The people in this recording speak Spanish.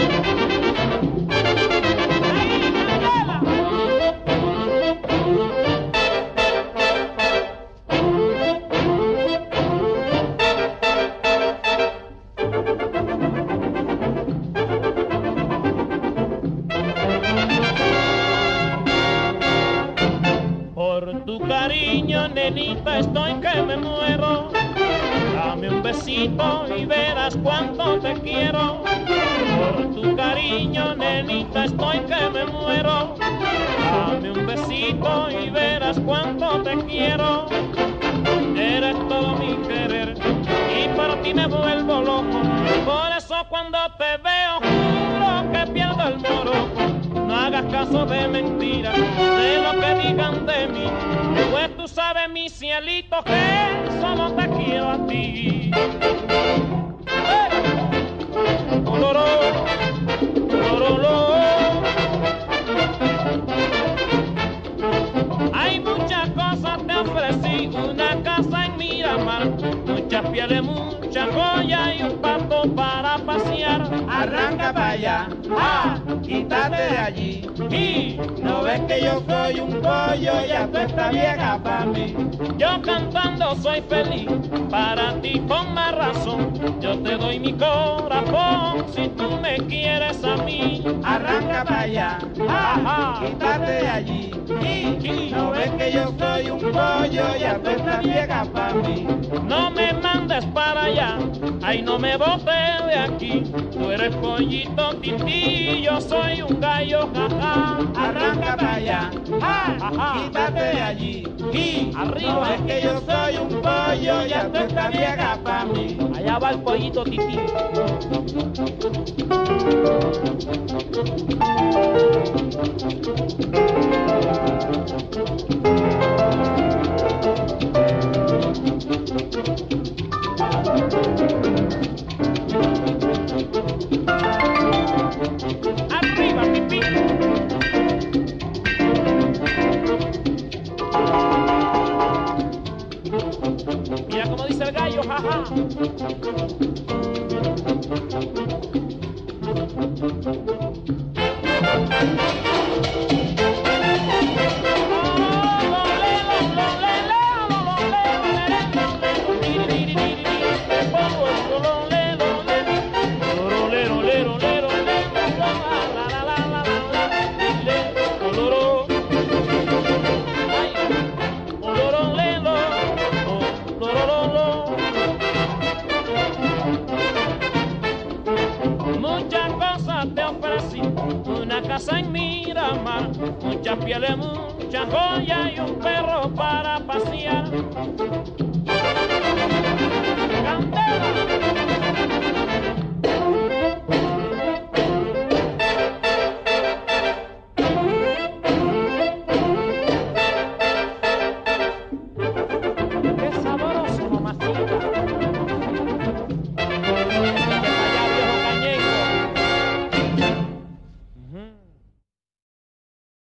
Por tu cariño, nenita, estoy que me muero. Dame un besito y verás cuánto te quiero. Por tu cariño, nenita, estoy que me muero. Dame un besito y verás cuánto te quiero. Eres todo mi querer y por ti me vuelvo loco. Por eso cuando te veo juro que pierdo el moro. No hagas caso de mentiras, de lo que digan de mí, pues tú sabes, mi cielito, que solo te quiero a ti. Oloró, oloró. Hay muchas cosas te ofrecí, una casa en Miramar, muchas pieles, muchas joyas y un pato para pasear. Arranca para allá, quítate de allí. Y no ves que yo soy un pollo, ya tú estás vieja para mí. yo cantando soy feliz, para ti con más razón. Yo te doy mi corazón si tú me quieres a mí. Arranca para allá, quítate de allí. Y no ves que yo soy un pollo, ya tú estás vieja para mí. No me mandes para allá, ay no me botes de aquí. Tú eres pollito tití, yo soy un gallo, jaja. Arranca para allá, quítate de allí. Y arriba, no ves que yo soy un pollo, ya tú estás vieja para mí. Allá va el pollito tití. Arriba, pipí. Mira cómo dice el gallo, jaja. Muchas cosas te ofrecí, una casa en Miramar, muchas pieles, muchas joyas y un perro